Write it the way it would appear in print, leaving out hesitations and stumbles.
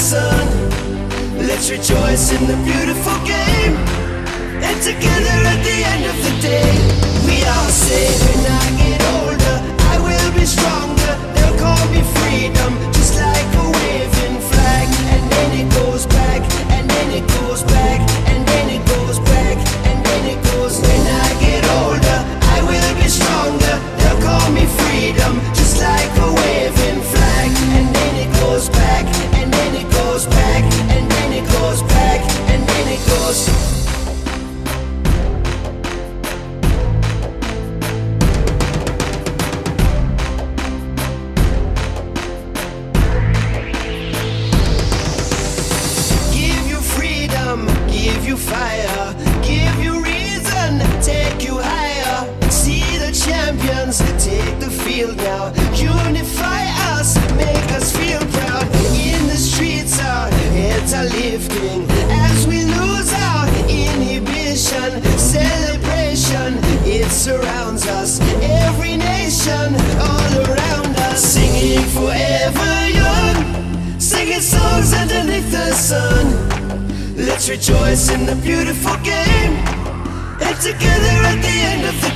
sun. Let's rejoice in the beautiful game, and together at the end of the day, we all say, when I get older, I will be stronger. They'll call me freedom, just like a waving flag. And then it goes back, and then it goes back, and then it goes back, and then it goes. When I get older, I will be stronger. They'll call me freedom, just like a waving flag. And then it goes back, and then it goes back, and then it goes back, and then it goes. Give you fire, give you reason, take you higher. See the champions take the field now. Unify us, make us feel proud. In the streets our heads are lifting as we lose our inhibition. Celebration, it surrounds us. Every nation, all around us. Singing forever young, singing songs underneath the sun. Let's rejoice in the beautiful game, and together at the end of the